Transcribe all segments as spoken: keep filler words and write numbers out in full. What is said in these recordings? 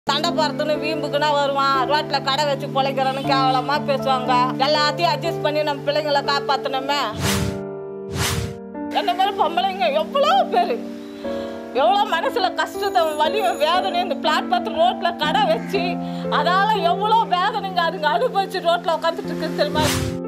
சண்டை போறதுன்னு வீம்புக்குன்னா வருவான், ரோட்ல கடை வச்சு பொழைக்கிறோன்னு கேவலமா பேசுவாங்க. எல்லாத்தையும் அட்ஜஸ்ட் பண்ணி நம்ம பிள்ளைங்களை காப்பாற்றணுமே. என்ன மாதிரி பொம்பளைங்க எவ்வளோ பேர் எவ்வளோ மனசுல கஷ்டத்தை வலியும் வேதனையும் இந்த பிளாட்பார்த்து ரோட்ல கடை வச்சு அதால எவ்வளோ வேதனைங்க அதுங்க அனுபவிச்சு ரோட்ல உட்காந்துட்டு இருக்கு தெரியுமா.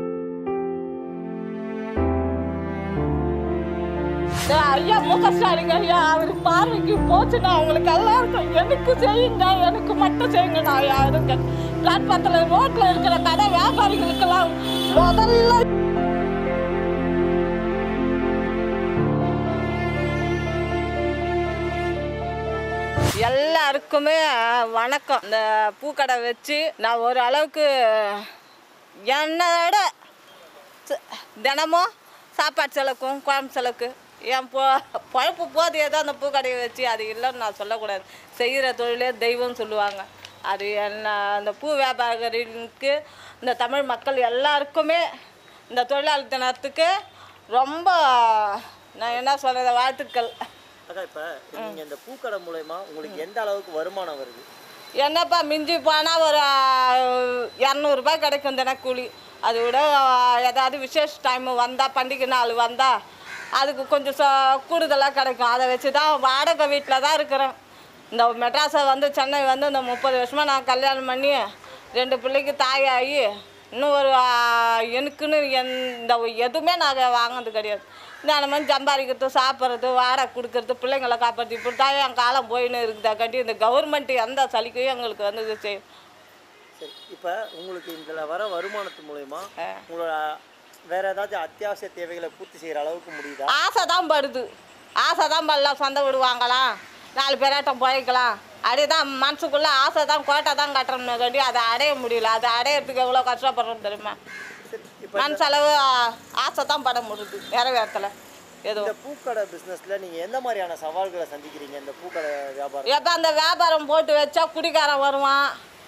ஐயா முக ஸ்டாலின் ஐயா அவர் பார்வைக்கு போச்சுன்னா அவங்களுக்கு எல்லாருக்கும் எனக்கு செய்யுங்க, எனக்கு மட்டும் செய்யுங்க. நான் யாரும் பிளாட்பார்த்துல ரோட்ல இருக்கிற கடை வியாபாரிகளுக்கெல்லாம் முதல்ல எல்லாருக்குமே வணக்கம். இந்த பூக்கடை வச்சு நான் ஒரு அளவுக்கு என்னோட தினமும் சாப்பாடு செலவுக்கும் குழம்பு செலவுக்கு என் பொ பழப்பு போது ஏதோ அந்த பூக்கடையை வச்சு அது இல்லைன்னு நான் சொல்லக்கூடாது. செய்கிற தொழிலே தெய்வம் சொல்லுவாங்க. அது என்ன அந்த பூ வியாபாரிகளுக்கு இந்த தமிழ் மக்கள் எல்லாருக்குமே இந்த தொழிலாளர் தினத்துக்கு ரொம்ப நான் என்ன சொல்கிறது வாழ்த்துக்கள். அக்கா, இப்போ நீங்கள் இந்த பூக்கடை மூலயமா உங்களுக்கு எந்த அளவுக்கு வருமானம் வருது? என்னப்பா மிஞ்சி போனால் ஒரு இரநூறுபா கிடைக்கும் தினக்கூலி. அதை விட ஏதாவது விசேஷ டைமு வந்தால் பண்டிகை நாள் வந்தால் அதுக்கு கொஞ்சம் ச கூடுதலாக கிடைக்கும். அதை வச்சு தான் வாடகை வீட்டில் தான் இருக்கிறேன். இந்த மெட்ராஸை வந்து சென்னை வந்து இந்த முப்பது வருஷமாக நான் கல்யாணம் பண்ணி ரெண்டு பிள்ளைக்கு தாயாகி இன்னும் ஒரு எனக்குன்னு எந்த எதுவுமே நாங்கள் வாங்கினது கிடையாது. இந்த மாதிரி சம்பாதிக்கிறது, சாப்பிட்றது, வாடகை கொடுக்கறது, பிள்ளைங்களை காப்பாற்றி இப்படி தான் என் காலம் போயின்னு இருக்குதா கட்டி இந்த கவர்மெண்ட் எந்த சலுக்கையும் எங்களுக்கு வந்து இது செய்யும். சரி, இப்போ உங்களுக்கு இதில் வர வருமானத்து மூலயமா உங்களோட வேறு ஏதாச்சும் அத்தியாவசிய தேவைகளை பூர்த்தி செய்கிற அளவுக்கு முடியுதா? ஆசை தான் படுது. ஆசை தான் படலாம், சொந்த வீடு வாங்கலாம், நாலு பேராட்டம் போய்க்கலாம், அப்படியே தான் மனசுக்குள்ளே ஆசை தான் கோட்டை தான் கட்டுறோம்னு கட்டி அதை அடைய முடியல. அதை அடையிறதுக்கு எவ்வளோ கஷ்டப்படுறோம் தெரியுமா. மண் செலவு ஆசை தான் பட முடியுது நிறைவேறத்தில். ஏதோ இந்த பூக்கடை பிஸ்னஸில் நீங்கள் எந்த மாதிரியான சவால்களை சந்திக்கிறீங்க? இந்த பூக்கடை வியாபாரம் எப்போ அந்த வியாபாரம் போட்டு வச்சா குடிக்காரன் வருவான்,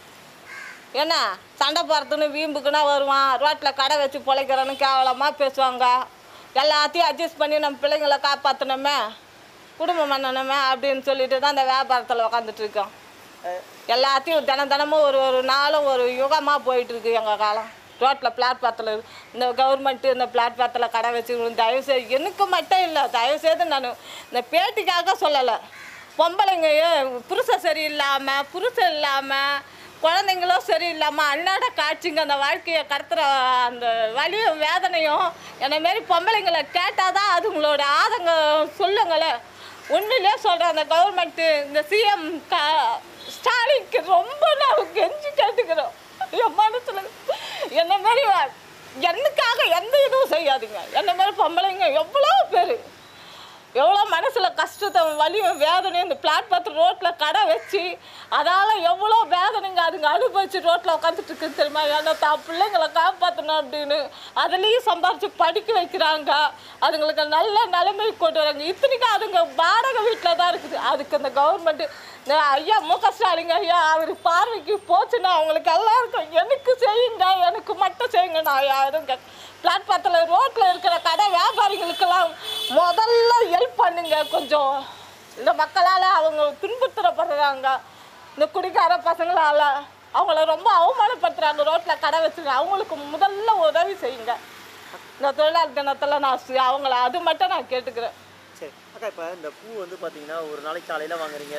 என்ன சண்டை போகிறதுன்னு வீம்புக்குன்னா வருவான், ரோட்டில் கடை வச்சு பொழைக்கிறோன்னு கேவலமாக பேசுவாங்க. எல்லாத்தையும் அட்ஜஸ்ட் பண்ணி நம்ம பிள்ளைங்களை காப்பாற்றணுமே, குடும்பம் பண்ணணுமே அப்படின்னு சொல்லிட்டு தான் இந்த வியாபாரத்தில் உக்காந்துட்ருக்கோம். எல்லாத்தையும் தினம் தினமும் ஒரு ஒரு நாளும் ஒரு யுகமாக போயிட்டுருக்கு எங்கள் காலம். ரோட்டில் பிளாட்பார்த்தில் இந்த கவர்மெண்ட்டு இந்த பிளாட்பார்த்தில் கடை வச்சு தயவுசெய்து எனக்கு மட்டும் இல்லை, தயவுசெய்து நான் இந்த பேட்டிக்காக சொல்லலை. பொம்பளைங்க புருஷன் சரியில்லாமல் புருஷன் இல்லாமல் குழந்தைங்களும் சரியில்லாமல் அன்னாட காட்சிங்க அந்த வாழ்க்கையை கடத்துகிற அந்த வலியும் வேதனையும் என்னமாரி பொம்பளைங்களை கேட்டால் தான் அதுங்களோட ஆதங்கம் சொல்லுங்களேன். உண்மையிலே சொல்கிறேன், அந்த கவர்மெண்ட்டு இந்த சிஎம் க ஸ்டாலினுக்கு ரொம்ப நான் கெஞ்சி கேட்டுக்கிறோம். என் மனசில் என்ன மாதிரி என்னக்காக எந்த இதுவும் செய்யாதுங்க. என்ன மாதிரி பொம்பளைங்க எவ்வளோ பேர் எவ்வளோ மனசில் கஷ்டத்தை வலியும் வேதனையும் இந்த பிளாட்பார்த்து ரோட்டில் கடை வச்சு அதால் எவ்வளோ வேதனைங்க அதுங்க அனுபவிச்சு ரோட்டில் உட்காந்துட்டு இருக்குது தெரியுமா. ஏன்னா தான் பிள்ளைங்களை காப்பாற்றணும் அப்படின்னு அதுலேயும் சம்பாரித்து படிக்க வைக்கிறாங்க, அதுங்களுக்கு நல்ல நிலைமை கொண்டு வராங்க. இத்தனைக்கும் அதுங்க வாடகை வீட்டில் தான் இருக்குது. அதுக்கு இந்த கவர்மெண்ட்டு இந்த ஐயா முக ஸ்டாலின் ஐயா அவர் பார்வைக்கு போச்சுன்னா அவங்களுக்கு எல்லாருக்கும் எனக்கு செய்யுங்க, எனக்கு மட்டும் செய்யுங்க. நான் யாரும் பிளாட்பார்த்தில் ரோட்டில் இருக்கிற கடை வியாபாரிகளுக்கெல்லாம் முதல்ல ஹெல்ப் பண்ணுங்க. கொஞ்சம் இந்த மக்களால் அவங்க துன்புறுத்தப்படுறாங்க, இந்த குடிக்கார பசங்களால் அவங்கள ரொம்ப அவமானப்படுத்துகிறாங்க. ரோட்டில் கடை வச்சுங்க, அவங்களுக்கு முதல்ல உதவி செய்யுங்க. இந்த தொழிலாளர் தினத்தில் நான் அவங்கள அது மட்டும் நான் கேட்டுக்கிறேன். சரி அக்கா, இப்போ இந்த பூ வந்து பார்த்தீங்கன்னா ஒரு நாளைக்கு காலையில் வாங்குறீங்க,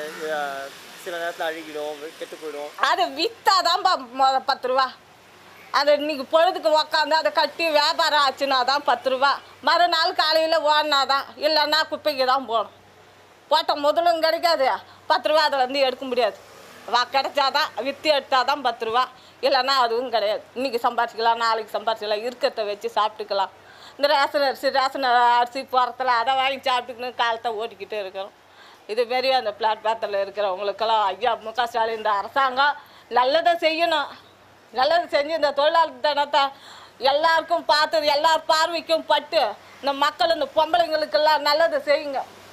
சில நேரத்தில் அழுகிடும், கெட்டு போயிடும். அது விற்றாதான்ப்பா பத்து ரூபா. அது இன்னைக்கு பொழுதுக்கு உக்காந்து அதை கட்டி வியாபாரம் ஆச்சுன்னா தான் பத்து ரூபா. மறுநாள் காலையில் ஓடினா தான், இல்லைன்னா குப்பைக்கு தான் போகணும். போட்ட முதலும் கிடைக்காது, பத்து ரூபா அதில் வந்து எடுக்க முடியாது. வா கிடைச்சாதான் விற்று எடுத்தால் தான் பத்து ரூபா, இல்லைன்னா அதுவும் கிடையாது. இன்றைக்கி சம்பாதிச்சிக்கலாம், நாளைக்கு சம்பாதிச்சிக்கலாம், இருக்கிறத வச்சு சாப்பிட்டுக்கலாம். இந்த ரேஷன் அரிசி ரேஷன் அரிசி போகிறதுல அதை வாங்கி சாப்பிட்டுக்கணும் காலத்தை ஓட்டிக்கிட்டே இருக்கிறோம். இதுமாரி அந்த பிளாட்பார்த்தில் இருக்கிறவங்களுக்கெல்லாம் ஐயா முக ஸ்டாலின் இந்த அரசாங்கம் நல்லதை செய்யணும். நல்லது செஞ்சு இந்த தொழிலாளர் தினத்தை எல்லாருக்கும் பார்த்தது எல்லார் பார்வைக்கும் பட்டு இந்த மக்கள் இந்த பொம்பளைங்களுக்கெல்லாம் நல்லதை செய்யுங்க.